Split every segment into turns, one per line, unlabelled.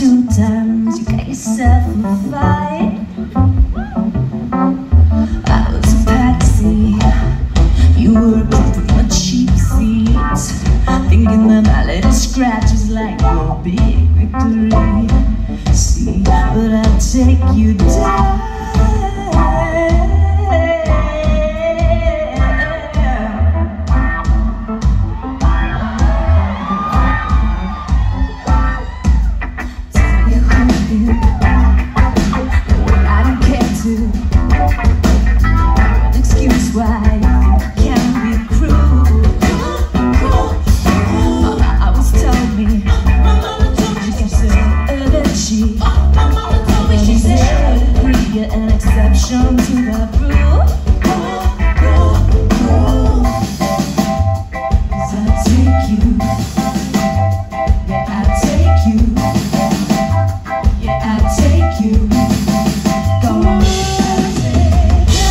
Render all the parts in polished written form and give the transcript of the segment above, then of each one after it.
Sometimes you got yourself in a fight. I was a patsy, you were pretty much cheap seats, thinking that my little scratch is like your big victory. See, but I'll take you down. An exception to that rule. 'Cause I take you, yeah, I take you, yeah, I take you. Go on, I take you.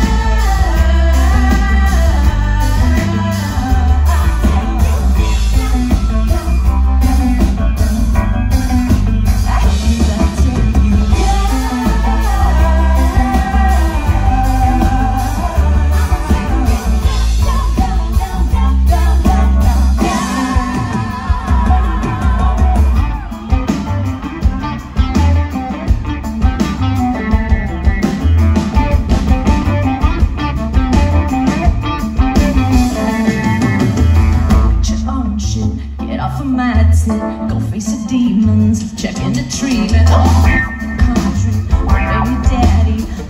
Go face the demons, check into treatment. Oh, country, baby daddy,